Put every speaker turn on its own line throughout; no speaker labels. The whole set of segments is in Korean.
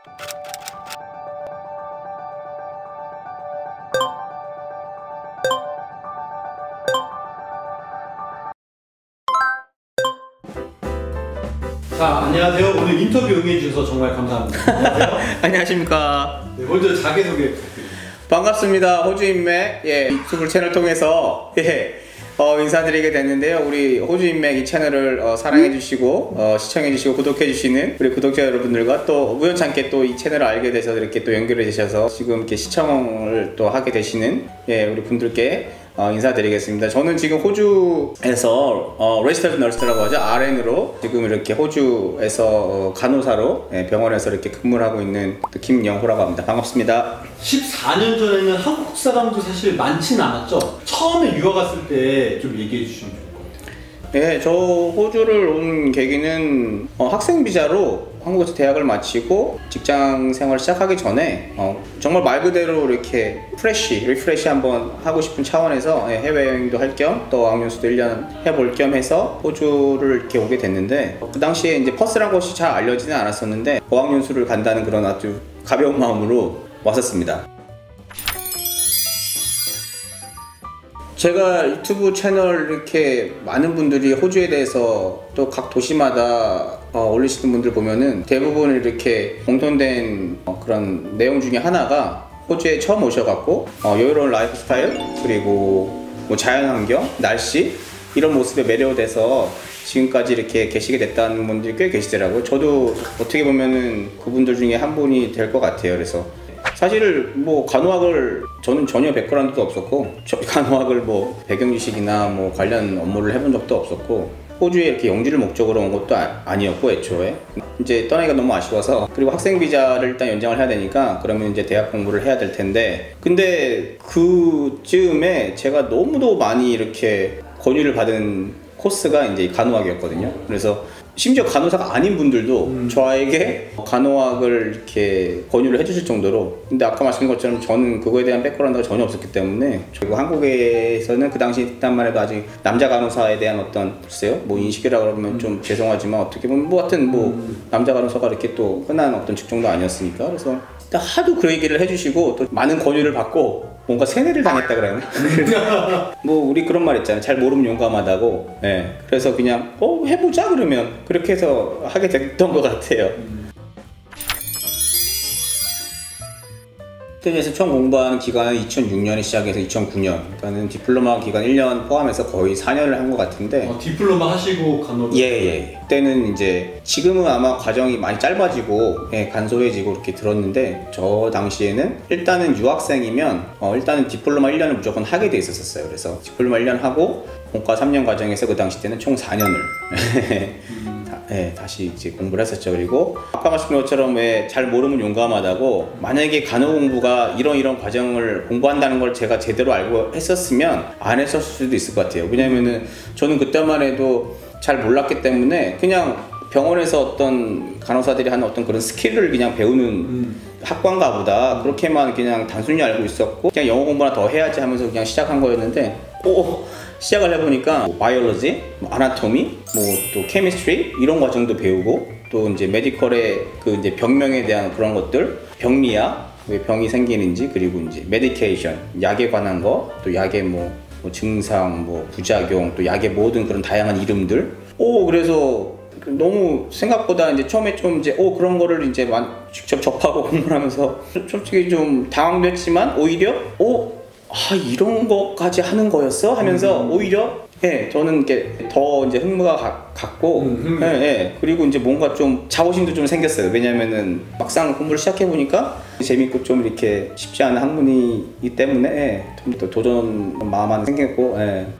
자, 안녕하세요. 오늘 인터뷰 응해주셔서 정말 감사합니다. 안녕하세요.
안녕하십니까.
네, 먼저 자기소개 부탁드립니다.
반갑습니다. 호주인맥 유튜브 채널 통해서 인사드리게 됐는데요. 우리 호주인맥 이 채널을 사랑해주시고 시청해주시고 구독해주시는 우리 구독자 여러분들과 또 우연찮게 또 이 채널을 알게 돼서 이렇게 또 연결해 주셔서 지금 이렇게 시청을 또 하게 되시는 우리 분들께 인사드리겠습니다. 저는 지금 호주에서 레지스터드 너스라고 하죠. RN으로 지금 이렇게 호주에서 간호사로 병원에서 이렇게 근무를 하고 있는 김영호라고 합니다. 반갑습니다.
14년 전에는 한국 사람도 사실 많지는 않았죠? 처음에 유학 갔을 때 좀 얘기해 주시면 좋을 것 같아요.
네, 저 호주를 온 계기는 학생 비자로 한국에서 대학을 마치고 직장 생활을 시작하기 전에 정말 말 그대로 이렇게 리프레시 한번 하고 싶은 차원에서 해외여행도 할 겸 또 어학연수도 1년 해볼 겸 해서 호주를 이렇게 오게 됐는데, 그 당시에 이제 퍼스라는 것이 잘 알려지는 않았었는데 어학연수를 간다는 그런 아주 가벼운 마음으로 왔었습니다. 제가 유튜브 채널 이렇게 많은 분들이 호주에 대해서 또 각 도시마다 올리시는 분들 보면은 대부분 이렇게 공통된 그런 내용 중에 하나가 호주에 처음 오셔갖고 여유로운 라이프 스타일 그리고 뭐 자연환경, 날씨 이런 모습에 매료돼서 지금까지 이렇게 계시게 됐다는 분들이 꽤 계시더라고요. 저도 어떻게 보면은 그분들 중에 한 분이 될 것 같아요. 그래서 사실 뭐 간호학을 저는 전혀 백그라운드도 없었고 간호학을 뭐 배경지식이나 뭐 관련 업무를 해본 적도 없었고 호주에 이렇게 영주를 목적으로 온 것도 아니었고 애초에 이제 떠나기가 너무 아쉬워서, 그리고 학생 비자를 일단 연장을 해야 되니까 그러면 이제 대학 공부를 해야 될 텐데, 근데 그쯤에 제가 너무도 많이 이렇게 권유를 받은 코스가 이제 간호학이었거든요. 그래서 심지어 간호사가 아닌 분들도 저에게 간호학을 이렇게 권유를 해주실 정도로, 근데 아까 말씀드린 것처럼 저는 그거에 대한 백그라운드가 전혀 없었기 때문에, 그리고 한국에서는 그 당시 때만 해도 아직 남자 간호사에 대한 어떤 글쎄요 뭐 인식이라 그러면 좀 죄송하지만 어떻게 보면 뭐 하여튼 뭐 남자 간호사가 이렇게 또 흔한 어떤 직종도 아니었으니까, 그래서 하도 그 얘기를 해주시고 또 많은 권유를 받고 뭔가 세뇌를 당했다 그러나? 뭐 우리 그런 말 있잖아요. 잘 모르면 용감하다고. 네. 그래서 그냥 해보자 그러면 그렇게 해서 하게 됐던 것 같아요. 스테디에서 처음 공부하는 기간은 2006년에 시작해서 2009년, 그러니까는 디플로마 기간 1년 포함해서 거의 4년을 한 것 같은데.
디플로마 하시고 간호를?
예. 그때는 이제 지금은 아마 과정이 많이 짧아지고 간소해지고 이렇게 들었는데, 저 당시에는 일단은 유학생이면 일단은 디플로마 1년을 무조건 하게 돼 있었어요. 그래서 디플로마 1년 하고 본과 3년 과정에서 그 당시 때는 총 4년을 다시 이제 공부를 했었죠. 그리고 아까 말씀드린 것처럼 왜 잘 모르면 용감하다고, 만약에 간호 공부가 이런 과정을 공부한다는 걸 제가 제대로 알고 했었으면 안 했었을 수도 있을 것 같아요. 왜냐면은 저는 그때만 해도 잘 몰랐기 때문에 그냥 병원에서 어떤 간호사들이 하는 어떤 그런 스킬을 그냥 배우는 학과인가 보다, 그렇게만 그냥 단순히 알고 있었고 그냥 영어 공부나 더 해야지 하면서 그냥 시작한 거였는데, 시작을 해보니까 바이올로지, 아나토미, 뭐 또 케미스트리 이런 과정도 배우고, 또 이제 메디컬의 그 이제 병명에 대한 그런 것들, 병리학, 왜 병이 생기는지, 그리고 이제 메디케이션, 약에 관한 거, 또 약의 뭐 증상, 뭐 부작용, 또 약의 모든 그런 다양한 이름들. 그래서 너무 생각보다 이제 처음에 좀 이제 그런 거를 이제 직접 접하고 공부를 하면서 솔직히 좀 당황됐지만 오히려 이런 거까지 하는 거였어? 하면서 오히려 저는 이렇게 더 이제 흥미가 갔고, 그리고 이제 뭔가 좀 자부심도 좀 생겼어요. 왜냐면은 막상 공부를 시작해 보니까 재밌고 좀 이렇게 쉽지 않은 학문이기 때문에 좀 더 도전 마음 생겼고.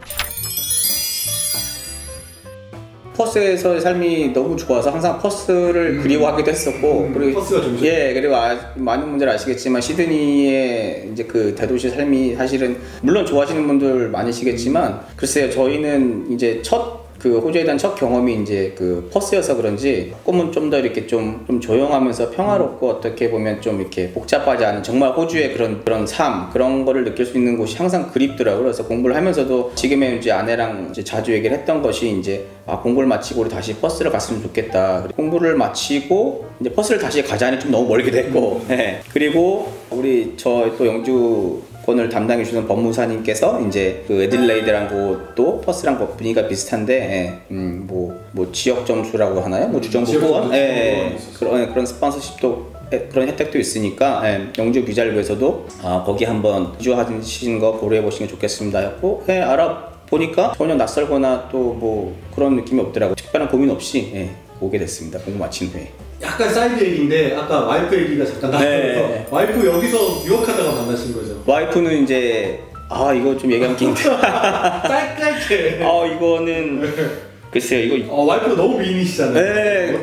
퍼스에서의 삶이 너무 좋아서 항상 퍼스를 그리워하기도 했었고, 그리고
퍼스가 좀
그리고 많은 분들 아시겠지만 시드니의 이제 그 대도시 삶이 사실은 물론 좋아하시는 분들 많으시겠지만, 글쎄요, 저희는 이제 첫 그 호주에 대한 첫 경험이 이제 그 퍼스여서 그런지 조금은 좀 더 이렇게 좀 조용하면서 평화롭고 어떻게 보면 좀 이렇게 복잡하지 않은 정말 호주의 그런 삶 그런 거를 느낄 수 있는 곳이 항상 그립더라고요. 그래서 공부를 하면서도 지금의 이제 아내랑 이제 자주 얘기를 했던 것이 이제 공부를 마치고 우리 다시 퍼스를 갔으면 좋겠다. 공부를 마치고 이제 퍼스를 다시 가자니 좀 너무 멀기도 했고 네. 그리고 우리 저 또 영주권을 담당해 주는 법무사님께서 이제 그 애들레이드란 곳도 퍼스랑 분위기가 비슷한데 뭐 지역 점수라고 하나요? 뭐 주정부 후원? 그런 스폰서십도 그런 혜택도 있으니까 영주 비자를 위해서도 거기 한번 이주하시는 거 고려해 보시는 게 좋겠습니다 했고 알아보니까 전혀 낯설거나 또 뭐 그런 느낌이 없더라고요. 특별한 고민 없이 오게 됐습니다. 공부 마친 후에. 약간
사이드 얘기인데 아까 와이프 얘기가 잠깐 나와서 와이프 여기서 유학하다가 만나신 거죠?
와이프는 이제 이거 좀 얘기하면 긴데
짧게
이거는 글쎄요 이거
와이프가 너무 미인이시잖아요.
네.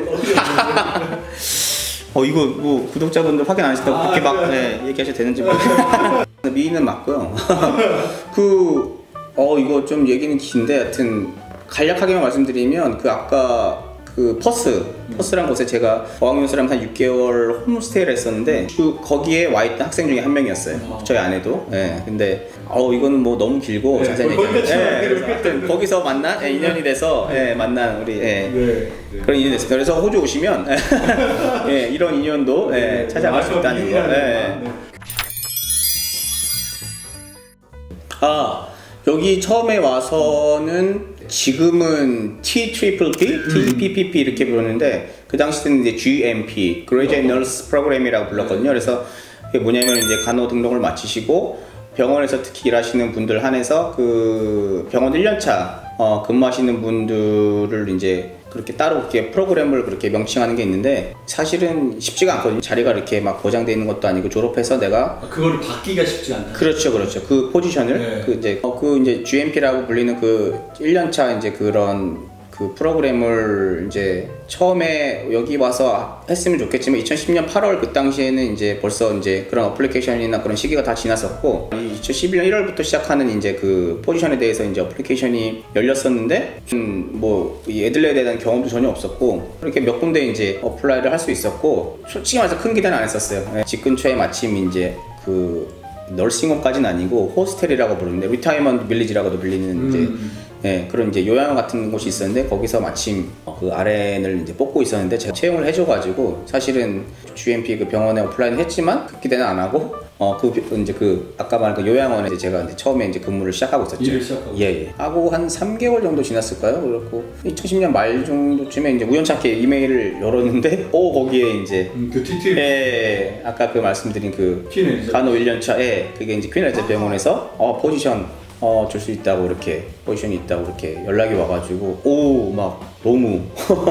이거 뭐 구독자분들 확인 안 하시다고 그렇게 막 얘기하셔도 되는지 모르겠어요. 미인은 맞고요. 이거 좀 얘기는 긴데 하여튼 간략하게만 말씀드리면 아까 퍼스란 곳에 제가 어학연수를 한 6개월 홈스테이를 했었는데 거기에 와 있던 학생 중에 한 명이었어요. 저희 아내도. 근데 이거는 뭐 너무 길고 자세히 얘기하면 거기서 만난 인연이 돼서 만난 우리 그런 인연이 됐습니다. 그래서 호주 오시면 이런 인연도 찾아갈 수 있다는 거. 여기 처음에 와서는 지금은 TPPP 이렇게 부르는데 그 당시에는 이제 GMP Graduate Nurse Program이라고 불렀거든요. 그래서 그게 뭐냐면 이제 간호 등록을 마치시고 병원에서 특히 일하시는 분들 한해서 그 병원 1년차 근무하시는 분들을 이제 그렇게 따로 그렇게 프로그램을 그렇게 명칭하는 게 있는데 사실은 쉽지가 않거든요. 자리가 이렇게 막 보장되어 있는 것도 아니고 졸업해서 내가
그거를 받기가 쉽지 않다.
그렇죠. 그 포지션을 이제 GMP라고 불리는 그 1년차 이제 그런 그 프로그램을 이제 처음에 여기 와서 했으면 좋겠지만 2010년 8월 그 당시에는 이제 벌써 이제 그런 어플리케이션이나 그런 시기가 다 지났었고 2011년 1월부터 시작하는 이제 그 포지션에 대해서 이제 어플리케이션이 열렸었는데 뭐 이 애들레에 대한 경험도 전혀 없었고 이렇게 몇 군데 이제 어플라이를 할 수 있었고 솔직히 말해서 큰 기대는 안 했었어요. 집 근처에 마침 이제 그 널싱홈까지는 아니고 호스텔이라고 부르는데 리타이먼트 빌리지라고도 불리는 이제 그런 이제 요양원 같은 곳이 있었는데 거기서 마침 그 RN을 이제 뽑고 있었는데 제가 채용을 해줘가지고 사실은 GMP 그 병원에 어플라이는 했지만 그 기대는 안 하고 이제 아까 말한 그 요양원에 이제 제가 이제 처음에 이제 근무를 시작하고 있었죠.
일을 시작하고.
하고 한 3개월 정도 지났을까요? 그렇고 2010년 말 정도쯤에 이제 우연찮게 이메일을 열었는데 거기에 이제
그 TT
아까 그 말씀드린 그
퀸
간호 1년차 그게 이제 퀸 엘리자베스 병원에서 포지션 줄 수 있다고 이렇게 포지션이 있다고 이렇게 연락이 와가지고 막 너무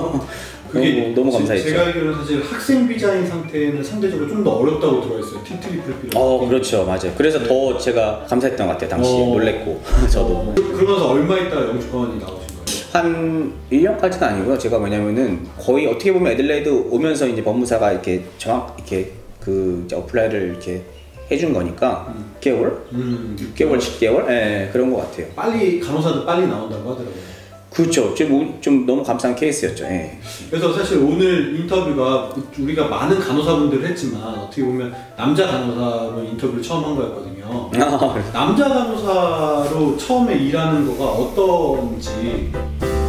너무 감사했죠.
제가 알기로는 사실 학생 비자인 상태는 상대적으로 좀 더 어렵다고 들어있어요. TTPP.
그렇죠, 맞아요. 그래서 더 제가 감사했던 것 같아요. 당시에 놀랬고 저도.
그러면서 얼마 있다가 영주권이 나오신 거예요?
한 1년까지는 아니고요. 제가 뭐냐면은 거의 어떻게 보면 애들레이드 오면서 이제 법무사가 이렇게 이렇게 그 이제 어플라이를 이렇게 해준 거니까 6개월? 6개월, 10개월? 그런 것 같아요.
간호사도 빨리 나온다고 하더라고요.
그렇죠. 좀 너무 감사한 케이스였죠.
그래서 사실 오늘 인터뷰가 우리가 많은 간호사분들을 했지만 어떻게 보면 남자 간호사로 인터뷰를 처음 한 거였거든요. 남자 간호사로 처음에 일하는 거가 어떤지